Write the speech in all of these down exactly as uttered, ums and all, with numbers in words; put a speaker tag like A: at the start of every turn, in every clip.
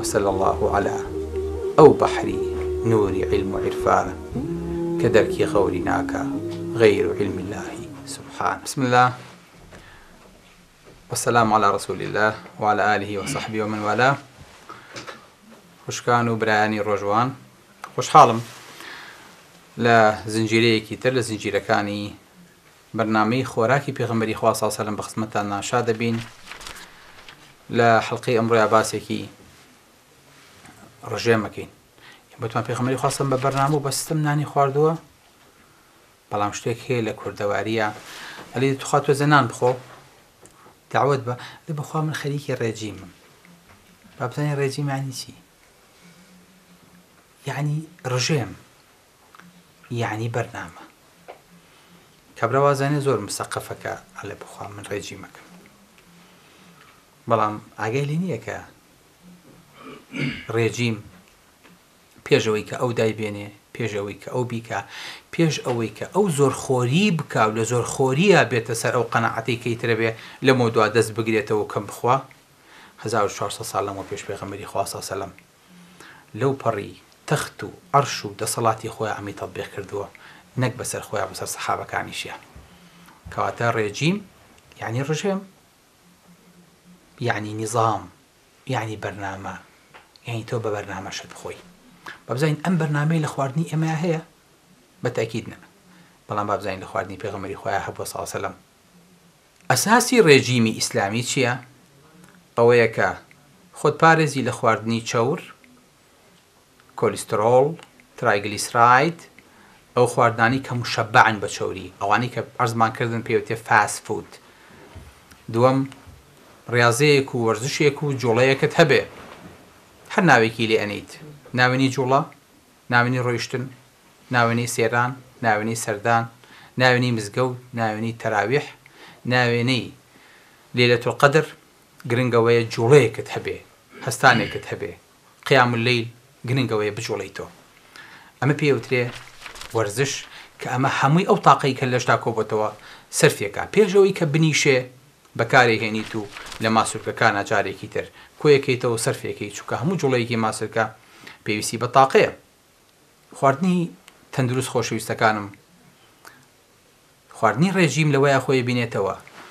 A: وصلى الله على أو بحري نور علم وعرفان كدرك غورناك غير علم الله سبحانه. بسم الله والسلام على رسول الله وعلى آله وصحبه ومن والاه. خوشکان و برایانی ڕۆژوان، خۆشحاڵم لە زنجیرەیەکی تر لە زنجیرەکانی بەرنامەی خۆراکی پێغەمبەری خوا صلی الله علیه و سەلەم بە خزمەتتان ناشا دەبین. لە حەڵقەی ئەمڕۆیە باسێکی ڕژێمەکەین. بەتوان پێغەمبەری خوا بە بەرنامە و بە سیستەم نانی خواردووە، بەڵام شتێک هەیە لە کوردەواریە ئەڵێ توخوا تۆزە نان بخۆ، داوت بە لێ بەخوا من خەریکی ڕێجیمم. با بزانین ڕێجیم یعنی چی؟ یعنی ڕژێم، یعنی بەرنامە. کابرا وازانێ زۆر مستەقفەکە ئەڵێ بخوا من ڕێجیمەکەم، بەڵام ئاگای لێ نییە کە ڕێجیم پێشەوەی کە ئەو دایبێنێ، پێشەوەی کە ئەو بیکە، پێش ئەوەی کە ئەو زۆرخۆری بکە و لە زۆرخۆریە بێتە سەر ئەو قەنەعەتەی کەیترە بێ لەمەوە دوا دەست بگرێتەوە کەم بخوا. هەزار و چوارسەد ساڵ لەمەوە پێش پێغەمبەری خوا صلی الله علیه و سەلەم لەو پەڕی تەخت و عەرش و دەسەڵاتی خۆیان ئەمی تەطبیق کردووە، نەک بەسەر خۆیان بەسەر سەحابەکانیشیان. کەواتە ڕێجیم یعنی ڕژێم، یعنی نیزام، یعنی بەرنامە، یعنی تۆ بە بەرنامەشت بخۆی. بابزانین ئەم بەرنامەی لە خواردنی ئێمە هەیە؟ بەتاکید نە، بەڵام بابزانین لە خواردنی پێغەمبەری خۆیان هەبووە صلی الله علیه و سەلەم. ئەساسی ڕێجیمی ئیسلامی چییە؟ ئەوەیە کە خۆت پارێزی لە خواردنی چەور، کۆلیسترۆڵ، ترایگلیسراید، ئەو خواردانی کە مشەبعن بە چەوری، ئەوانی کە عەرزمان کردن پێوتێ فاست فود. دووەم، ڕیاضەیەک و وەرزشێک و جوڵەیەکت هەبێ، هەر ناوێکی لێ ئەنیت، ناوێنی جوڵە، ناوێنی ڕۆیشتن، ناوێنی سێران، ناوێنی سەردان، ناوێنی مزگەوت، ناوێنی تەراویح، ناوێنەی لەیلەتولقەدر، گرنگەوەیە جوڵەیەکت هەبێ، هەستانێکت هەبێ، قیام اللەیل گرنگەوەیە بجوڵیتەوە. ئەمە پێوترێ وەرزش، کە ئەمە هەمووی ئەو تاقەی کە لەشتا کۆبەتەوە سەرفێکە. پێشەوەی کە بنیشێ بەکارێهێنیت و لە ماسوولکەکانە جارێکی تر کۆیەکەیتەوە سەرفێکەی، چووکە هەموو جوڵەیەکی ماسوولکە پێویستی بە تاقەیە. خواردنی تەندروست خۆشەویستەکانم، خواردنی ڕێژیم لەوەیە خۆی بینێتەوە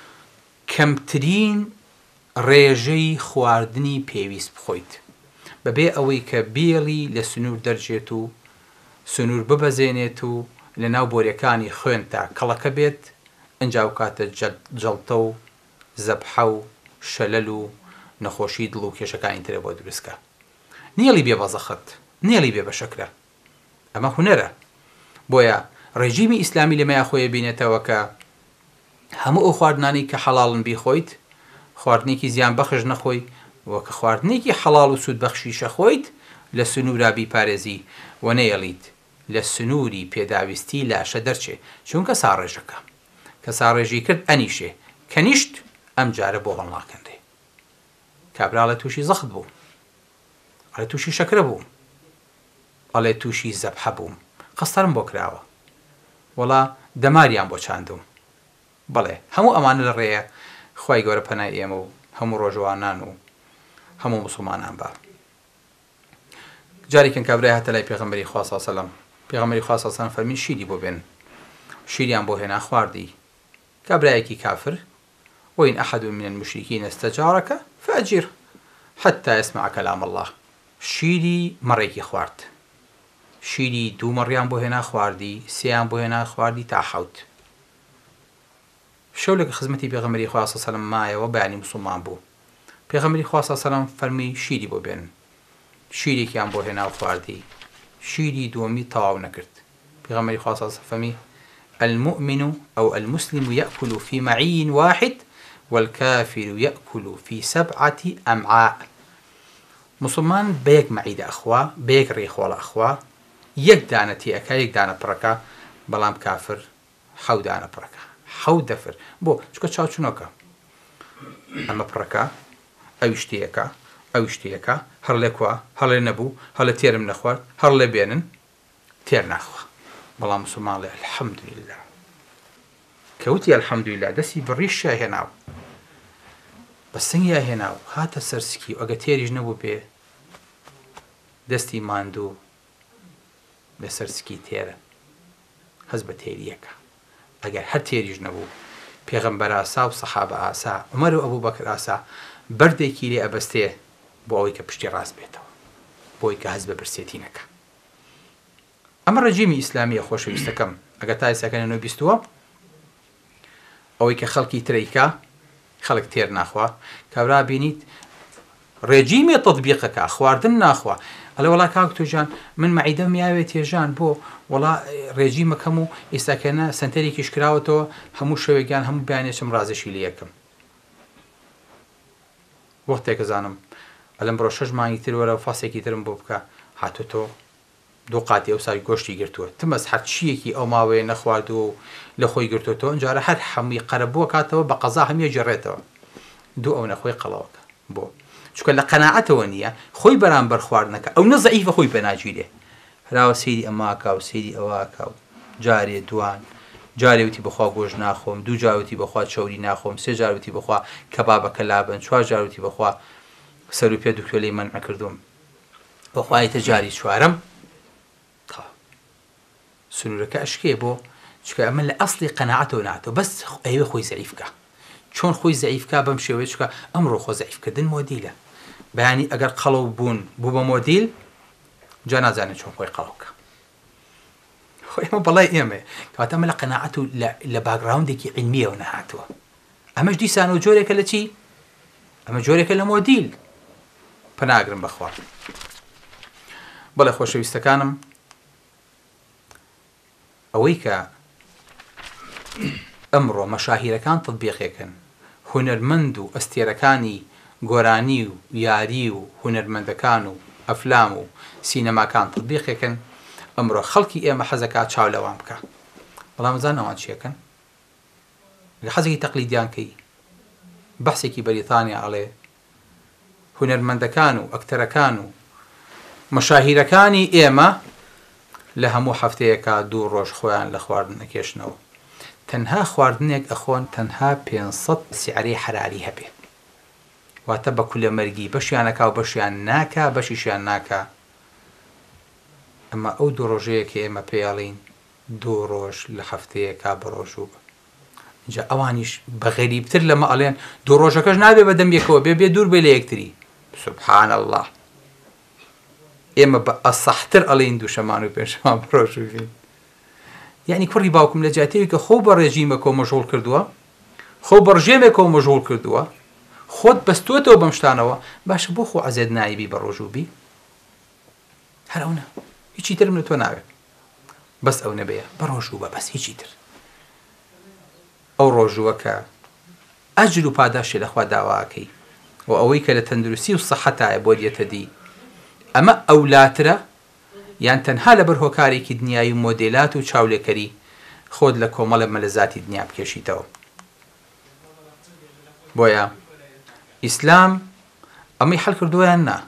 A: کەمترین ڕێژەی خواردنی پێویست بخۆیت، بەبێ ئەوەی کە بێڵی لە سنوور دەرجێت و سنوور ببەزێنێت و لە ناو بۆریەکانی خوێن تا کەڵەکە بێت، ئەنجاو کاتە جەڵتە و زەبحە و شەلەل و نەخۆشی دڵ و کێشەکانی ترە بۆ دروستکە. نێڵی بێ بەزەخت، نێڵی بێ بە شەکرە، ئەمە هونەرە. بۆیە ڕێژیمی ئیسلامی لەمەیە خۆیە بینێتەوە کە هەموو ئەو خواردنانی کە حەڵاڵن بیخۆیت، خواردنێکی زیان بەخش نەخۆی، وەکە خواردنێکی حەڵاڵ و سوود بەخشیشە خۆیت، لە سنوورا بیپارێزی و نەیەڵیت لە سنووری پێداویستی لاشە دەرچێ، چونکە ساڕێژەکە کە ساڕێژی کرد ئەنیشێ، کە نیشت ئەم جارە بۆ هەڵناکەندێ. کابرا لە تووشی زەخت بوو، ئەڵێ تووشی شەکرە بووم، ئەڵێ تووشی زەبحە بووم، قەستەرم بۆ کراوە، وەڵا دەماریان بۆ چاندوم. بەڵێ هەموو ئەمانە لە ڕێیە، خوای گەورە پەنای ئێمە و هەموو ڕۆژوانان و هەموو موسڵمانان بە. جارێکن کابرای هاتە لای پێغەمبەری خوا صلی الله علیه و سەلەم، پێغەمبەری خوا صلی الله علیه و سەلەم فەرمی شیری بۆ بێن، شیریان بۆ هێنا خواردی. کابرایەکی کافر، وإن أحد من المشركين استجارك فأجره حتى يسمع كلام الله. شیری مەڕێکی خوارد، شیری دوو مەڕیان بۆ هێنا خواردی، سێیان بۆ هێنا خواردی تا حەوت. شەو لە خزمەتی پێغەمبەری خوا صلی الله علیه و سەلەم مایەوە بەیانی موسڵمان بوو. پێغەمبەری خوا صلی الله علیه و سەلەم فەرمی شیری بۆ بێن، شیرێکیان بۆ هێنا خواردی، شیری دووەمی تەواو نەکرد. پێغەمبەری خوا صلی الله علیه و سەلەم فەرمی المؤمن أو المسلم يأكل في معين واحد والكافر يأكل في سبعة أمعاء. مسلمان بيك معيد أخوا، بيك ريخوال أخوا، يك دانة تيأكا، يك دانة بركة، بلام كافر حو دانة بركة، حو دفر. بو شكو تشاو شنوكا أما بركة أو اشتيكا أو اشتيكا هر لكوا هر لنبو هر لتير من أخوات هر لبينن تير ناخوا. بلام مسلمان لي الحمد لله كوتي الحمد لله دسي بريش هناو بس سنگیا هێناو هاتە سەرسکی و ئەگە تێریش نەبوو پێ دەستی ماندوو لەسەر سکی تێرە هەز بە تێریەکە ئەگەر هەر تێریش نەبوو پێغەمبەر ئاسا و سەحابە ئاسا عومەر و ئەبوو بەکر ئاسا بەردێکی لێ ئەبەستێ بۆ ئەوەی کە پشتی ڕاست بێتەوە بۆی کە هەز بە برسێتی نەکە. ئەمە ڕەجیمی ئیسلامیە خۆشەویستەکەم ئەگەر تا ئێستاکەنەوە بیستووە ئەوەی کە خەڵکی ترەیکا خەڵک تێر ناخوا کابرا بینیت ڕێجیمی تەطبیقەکە خواردن ناخوا ئەڵێ وەڵا کاک تۆجان من مەعیدەم یاوێت تێژان بۆ وەڵا ڕێجیمەکەم و ئێستاکەنە سنتەرێکیش کراوەتەوە هەموو شەوێکیان هەموو بیانێشم ڕازشی لە یەکەم وەختێکە زانم ئەلم بڕۆ شەش مانگی تر وەرە فاسێکی ترم بۆ بکە هاتوتۆ دوو قاتی ئەو سای گۆشتی گرتووە تمەس هەر چیەکی ئەو ماوەیە نەخواردو و لە خۆی گرتوتەوە ئەنجارە هەر هەمووی قەرەبووە کاتەوە بە قەزا هەمیە جێڕێتەوە دوو ئەو نەخۆی قەڵەوەکە بۆ چونکە لە قەناعەتەوە نییە خۆی بەرامبەر خواردنەکە ئەو نە زەعیفە خۆی پێناگیرێ هەراوە سەیری ئەماکە و سەیری ئەوواکە و جارێ دوان جارێوتی بخوا گۆژ ناخۆم دوو جاوتی بخوا چۆری ناخۆم سێ جاروتی بخوا کەبابەکە لابن چوار جاروتی بخوا سەر و پێ دوکتۆ لەی مەنع کردوم بەخوایتە جاری چوارەم تا سنوورەکە ئەشکێ بۆ چکە ئەمە لە ئەسڵی قەناعەتەوە ناتەوە بەس ئەوێ خۆی زەعیفکە چۆن خۆی زەعیفکە بەم شێوەیە چکە ئەمڕۆ خۆ زەعیفکردن مۆدیلە بەیانی ئەگەر قەڵەو بوون بوو بە مۆدیل جا نازانێت چۆن خۆی قەڵەوکە خۆی ئەمە بەڵای ئێمە کەواتە ئەمە لە قەناعەت و لە باگراوندێکی عیلمیەوە نەهاتووە ئەمەش دیسان و جۆرێکە لە چی ئەمە جۆرێکە لە مۆدیل پەناگرم بەخوا بەڵێ خۆشەویستەکانم ئەوەی کە ئەمڕۆ مەشاهیرەکان تەطبیقێکن هونەرمەند و ئەستێرەکانی گۆرانی و یاری و هونەرمەندەکان و ئەفلام و سینەماکان تەطبیقێکن ئەمڕۆ خەڵکی ئێمە حەزەکە چاو لەوان بکە بەڵام زان ئەوان چیەکەن لە حەزێکی تەقلیدیان کەی بەحسێکی بەریتانیا ئەڵێ هونەرمەندەکان و ئەکتەرەکان و مەشاهیرەکانی ئێمە لە هەموو هەفتەیەکە دوو ڕۆژ خۆیان لە خواردن ئەکێشنەوە تەنها خواردنێک ئەخۆن تەنها پێنج سەد سیعرەی حەراری هەبێ واتە بە کولە مەرگی بەشیانەکا و بەشیان ناکا بەشیشیان ناکا ئەمە ئەو دوو ڕۆژەیە کە ئێمە پێیاڵین دوو ڕۆژ لە هەفتەیەکا بە ڕۆژوو جا ئەوانیش بە غەریبتر لەمە ئەڵێن دوو ڕۆژەکەش نابێ بەدەم یەکەوە بێ بێ دوور بێ لە یەکتری سوبحان الله ئێمە بە ئەسەحتر ئەڵێن دووشەمان و پێنجشەمان بڕۆژوین یعنی کوڕی باوکم لە جاتەیەوی کە خۆ بە ڕێژیمەکەوە مەژغوڵ کردووە خۆ بە ڕژێمێکەوە مەژغوڵ کردووە خۆت بەستوێتەوە بەم شتانەوە باشە بۆ خۆ عەزێت نایبی بە ڕۆژوبی هەر ئەوە هیچی ترم لە تۆ ناوێت بەس ئەو نەبەیە بە ڕۆژوو بە بەس هیچی تر ئەو ڕۆژووە کە ئەجر و پاداشی لەخوا داواکەی و ئەوەی کە لە تەندروستی و سەحەتایە بۆ دێتە دی ئەمە ئەولاترە یان تەنها لەبەر هۆکارێکی دنیای و مۆدێلات و چاولێکەری خۆت لە کۆمەڵە مەلەزاتی دنیا بکێشیتەوە بۆیە ئیسلام ئەمەی حەل کردوویان نا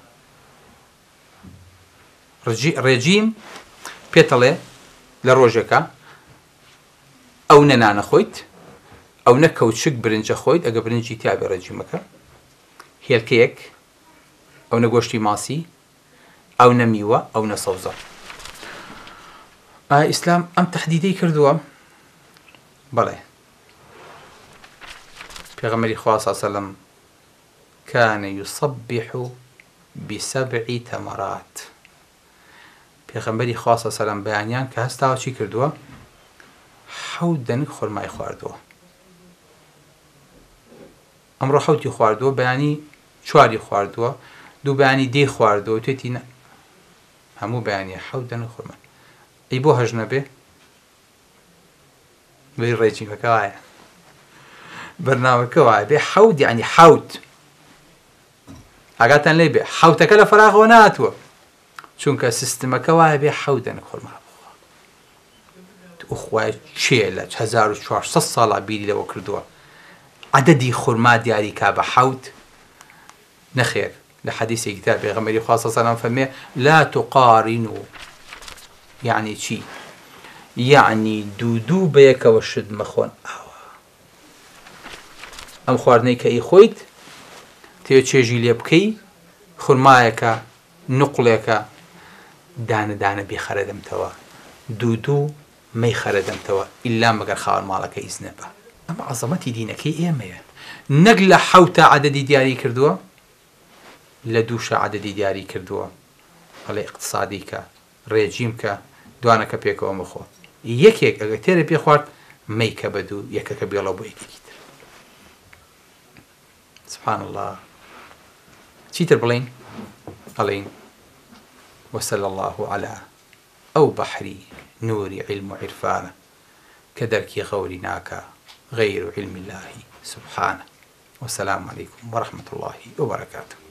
A: ڕێجیم پێتەڵێ لە ڕۆژێکە ئەو نەنانە خۆیت ئەو نە کەوچک برنجە خۆیت ئەگە برنجی تیابێ ڕێجیمەکە هێلکەیەک ئەو نە گۆشتی ماسی ئەو نە میوە ئەو نە سەوزە ئیسلام ئەم تەحدیدەی کردووە بەڵێ پێغەمبەری خوا صلی الله علیه وسلم كان يصبح بسبع تمرات پێغەمبەری خوا صلی الله علیه وسلم بەیانیان کە هەستاوە چی کردووە حەوت دەنگ خورمای خواردووە ئەمڕۆ حەوتی خواردووە بەیانی چواری خواردووە دوو بەیانی دێی خواردووە توێتی هەموو بەیانیە حەوت دەنگ خورمای ئەی بۆ هەژ نەبێ بەی ڕێجیمەکە وایە بەرنامەکە وایە بێ حەوت یعنی حەوت ئاگاتان لێ بێ حەوتەکە لە فەراغەوە ناتووە چونکە سیستمەکە وایە بێ حەوت دەنگ خورما بخوا ئوخوای چێ لە هەزار و چوارسەد ساڵا بیری لەوە کردووە عەدەدی خورما دیاری کا بە حەوت نەخێر لە حەدیثێکی تر پێغەمبەری خوا صلی الله علیه و سلم فەرمێ لا تقارنوا یعنی چی یعنی دوو دوو بەیەکەوە شت مەخۆن ئەم خواردنەی کە ئەی خۆیت تێ چێژی لێ بکەی خورمایەکە نوقڵێکە دانە دانە بێ خەرە دەمتەوە دوو دوو مەی خەرە دەمتەوە ئیلا مەگەر خاوەن ماڵەکە ئیزنە بە. ئەمە عەزەمەتی دینەکەی ئێمەیە، نەک لە حەوتە عەدەدی دیاری کردووە، لە دووشە عەدەدی دیاری کردووە، هەڵێ اقتصادی کە ڕێجیم کە دوانەکە پێکەوە مەخۆ یەکێک ئەگەر تێرە پێ خوارد مەی کە بە دوو یەکەکە بێڵە بۆ یەکێکی تر. سبحان الله. چیتر بڵین؟ ئەڵێین وصلى الله على ئەو بەحری نوری علم و عرفانە کە دەرکی غەوری ناکە غەیر علم الله سبحانه. والسلام عليكم ورحمة الله وبركاته.